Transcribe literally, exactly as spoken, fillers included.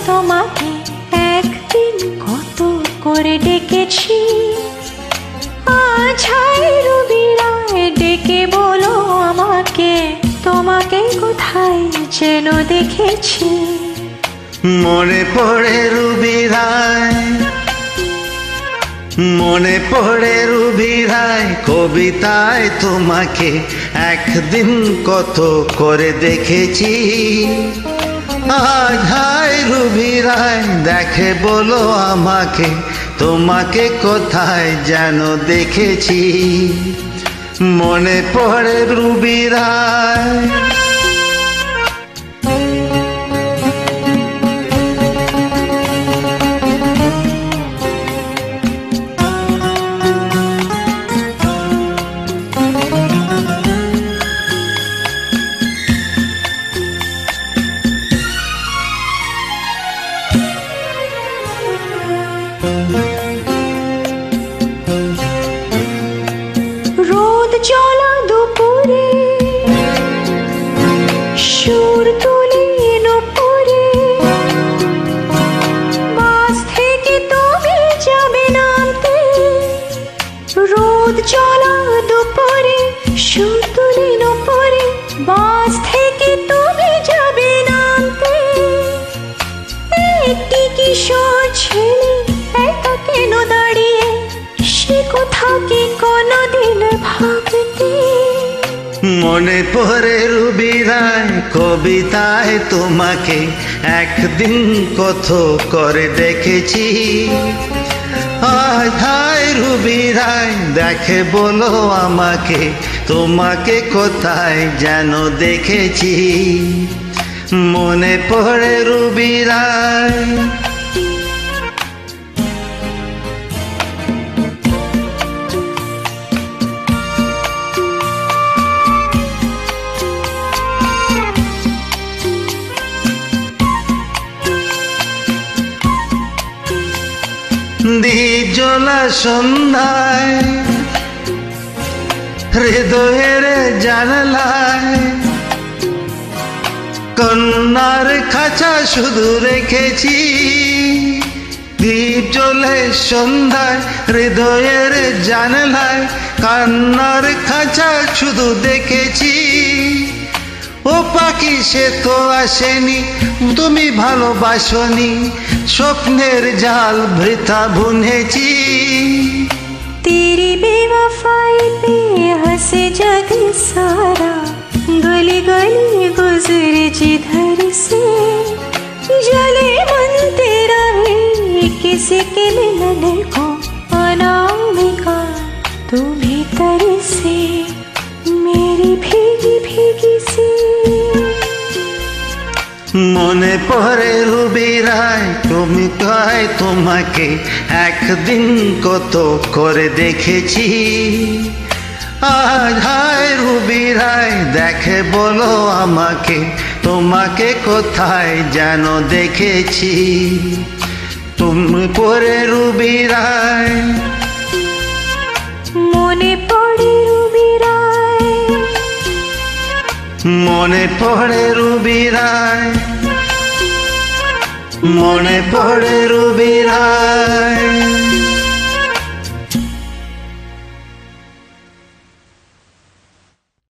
তোমাকে একদিন কত করে ডেকেছি, আজ হায় রবি রায় ডেকে বলো আমাকে, তোমাকে কোথায় যেন দেখেছি। মনে পড়ে রবি রায়, মনে পড়ে রবি রায় কবিতায় তোমাকে একদিন কত করে দেখেছি। আজ হায় রবি রায় দেখে বলো আমাকে, তোমাকে কোথায় যেন দেখেছি। মনে পড়ে রবি রায়। রোদ জ্বলা দুপুরে সুর তুলে নুপুরে, বাস থেকে তুমি যাবে নামতে। রোদ জ্বলা দুপুরে সুর তুলে নুপুরে, বাস থেকে তুমি যাবে নামতে। একটি কিশোর ছেলে একা কেন দাঁড়িয়ে, সে কোথাও কি কোনোদিন ভাবতে। মনে পড়ে রবি রায় কবিতায় তোমাকে একদিন কত করে দেখেছি। আজ হায় রবি রায় দেখে বলো আমাকে, তোমাকে কোথায় যেন দেখেছি। মনে পড়ে রবি রায়। দ্বীপ জ্বলা সন্ধ্যায় হৃদয়ের জানালায়, কন্যার খাঁচা শুধু রেখেছি। দ্বীপ জ্বলে সন্ধ্যায় হৃদয়ের জানালায়, কান্নার খাঁচা শুধু দেখেছি। ও পাখি সে তো আসেনি, তুমি ভালোবাসনি, স্বপ্নের জাল বৃথা বুনেছি। तेरी बेवफाई पे हंसे जग सारा, गली गली गुजरे जिधर से, जले मन तेरा है किसी के मिलन को अनामिका, तू भीतर से मेरी भीगी भीगी सी। মনে পড়ে রবি রায় তুমি কয় তোমাকে একদিন কত করে দেখেছি। আজ হায় রবি রায় দেখে বলো আমাকে, তোমাকে কোথায় যেন দেখেছি। তুমি পড়ে রবি রায়। মনে পড়ে রবি রায়, মনে পড়ে রবি রায়, মনে পড়ে রবি রায়।